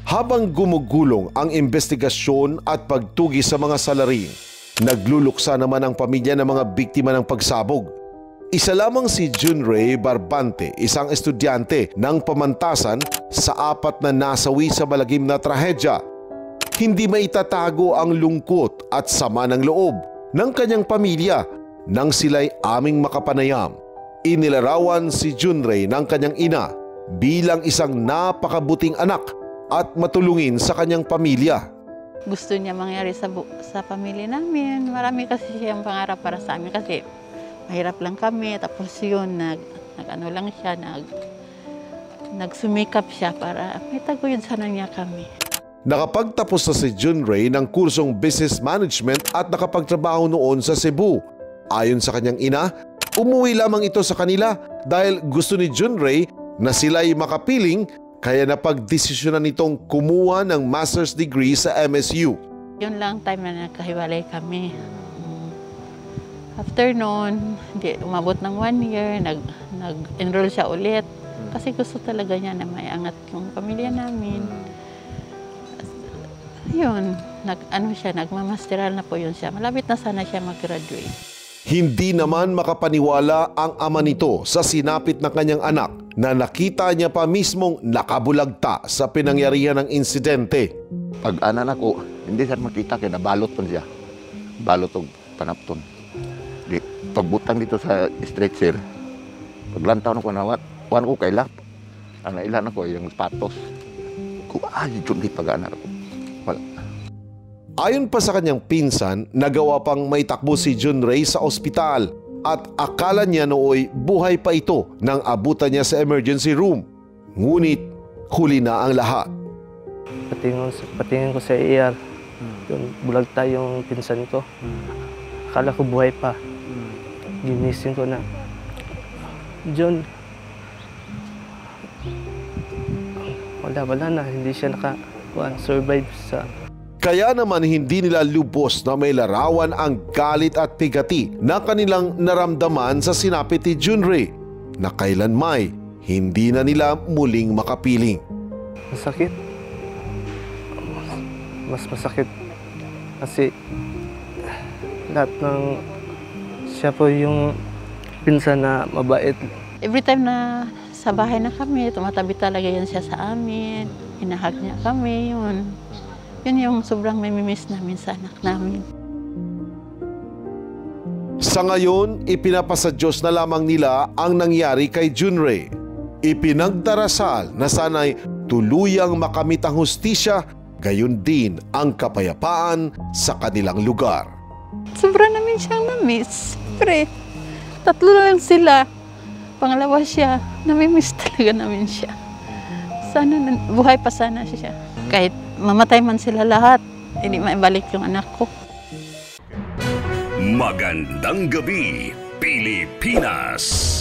Habang gumugulong ang investigasyon at pagtugi sa mga salarin, nagluluksa naman ang pamilya ng mga biktima ng pagsabog. Isa lamang si Junray Barbante, isang estudyante ng pamantasan sa 4 na nasawi sa malagim na trahedya. Hindi maitatago ang lungkot at sama ng loob ng kanyang pamilya nang sila'y aming makapanayam. Inilarawan si Junray ng kanyang ina bilang isang napakabuting anak at matulungin sa kanyang pamilya. Gusto niya mangyari sa pamilya namin. Marami kasi siyang pangarap para sa amin kasi mahirap lang kami. Tapos yun, nag-ano lang siya, nagsumikap siya para may taguyod sana niya kami. Nakapagtapos na si Junray ng kursong Business Management at nakapagtrabaho noon sa Cebu. Ayon sa kanyang ina, umuwi lamang ito sa kanila dahil gusto ni Junray na sila'y makapiling, kaya napagdesisyonan nitong kumuha ng master's degree sa MSU. Yun lang time na nagkahiwalay kami. After noon, umabot ng 1 year, nag-enroll siya ulit. Kasi gusto talaga niya na may angat yung pamilya namin. Yun, nagmamasteral na po yun siya. Malapit na sana siya mag-graduate. Hindi naman makapaniwala ang ama nito sa sinapit ng kanyang anak na nakita niya pa mismong nakabulagta sa pinangyarihan ng insidente. Pag anan ako, hindi siya makita kaya nabalot pa siya. Balot o panapton. Pagbutang dito sa stretcher, paglantaw na ko nawat, wan ko kay lap. Ang nailan ako yung patos. Yun di pag-anan ako. Wala. Ayon pa sa kanyang pinsan, nagawa pang may takbo si Junray sa ospital at akala niya nooy buhay pa ito nang abutan niya sa emergency room. Ngunit huli na ang lahat. Patingin ko sa ER, bulagta yung pinsan ko. Akala ko buhay pa. Ginising ko na, John, wala na, hindi siya survive sa... Kaya naman hindi nila lubos na may larawan ang galit at pigati na kanilang naramdaman sa sinapit ni Junray na kailanmay hindi na nila muling makapiling. Masakit. Mas masakit kasi lahat ng siya po yung pinsan na mabait. Every time na sa bahay na kami, tumatabi talaga yan siya sa amin. Hinahag niya kami, yun. Yun yung sobrang mamimiss namin sa anak namin. Sa ngayon, ipinapasa Diyos na lamang nila ang nangyari kay Junray. Ipinagdarasal na sana'y tuluyang makamit ang hustisya, gayon din ang kapayapaan sa kanilang lugar. Sobra namin siyang na-miss. Siyempre, 3 na lang sila. Pangalawa siya, namimiss talaga namin siya. Sana buhay pa sana siya. Kahit mamatay man sila lahat, hindi maibalik yung anak ko. Magandang gabi, Pilipinas!